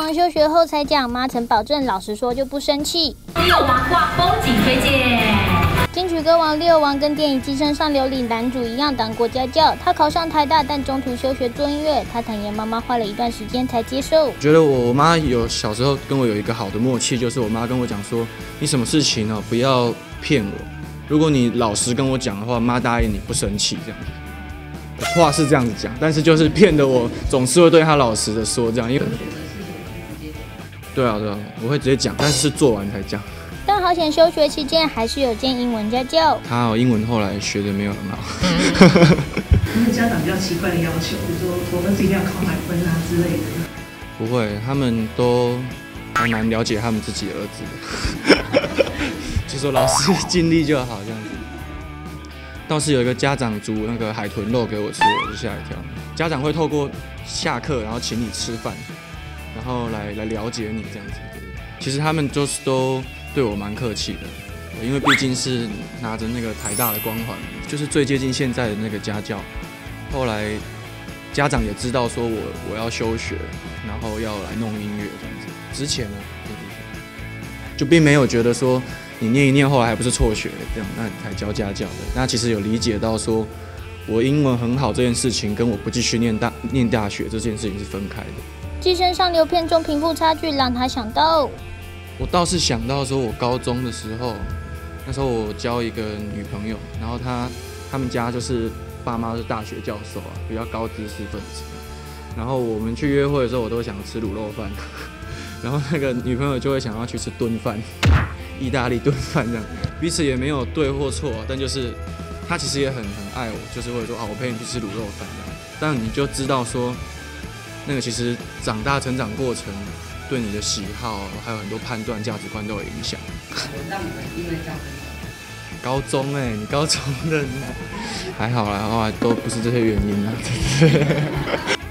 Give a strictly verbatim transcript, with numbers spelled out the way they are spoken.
王休学后才讲，妈曾保证老实说就不生气。 六王画风景推荐。 金曲歌王六王跟电影《寄生上流》里男主一样当过家教，他考上台大，但中途休学做音乐。他坦言妈妈花了一段时间才接受。 觉得我妈有小时候跟我有一个好的默契，就是我妈跟我讲说，你什么事情呢、哦、不要骗我，如果你老实跟我讲的话，妈答应你不生气这样子。话是这样子讲，但是就是骗得我总是会对她老实的说这样，因为对啊对啊，我会直接讲，但是是做完才讲。 但好险，休学期间还是有见英文家教。 他哦，英文后来学的没有很好。 因为家长比较奇怪的要求，比如说我们一定要考满分啊之类的。 不会，他们都还蛮了解他们自己的儿子的，就说老师尽力就好这样子。倒是有一个家长煮那个海豚肉给我吃，我就吓一跳。家长会透过下课然后请你吃饭，然后来来了解你这样子。其实他们就是都对我蛮客气的，因为毕竟是拿着那个台大的光环，就是最接近现在的那个家教。后来家长也知道说我我要休学，然后要来弄音乐这样子。之前呢，就并没有觉得说你念一念后来还不是辍学这样，那你才教家教的。那其实有理解到说我英文很好这件事情，跟我不继续念大念大学这件事情是分开的。 寄生上流片中贫富差距让他想到。 我倒是想到说，我高中的时候，那时候我交一个女朋友，然后她他们家就是爸妈是大学教授啊，比较高知识分子。然后我们去约会的时候，我都想吃卤肉饭，然后那个女朋友就会想要去吃炖饭，意大利炖饭这样。彼此也没有对或错、啊，但就是她其实也很很爱我，就是会说啊，我陪你去吃卤肉饭这样。但你就知道说，那个其实长大成长过程。对你的喜好还有很多判断、价值观都有影响。 让你们因为这样高中哎、欸，你高中的还好啦，后来都不是这些原因啦。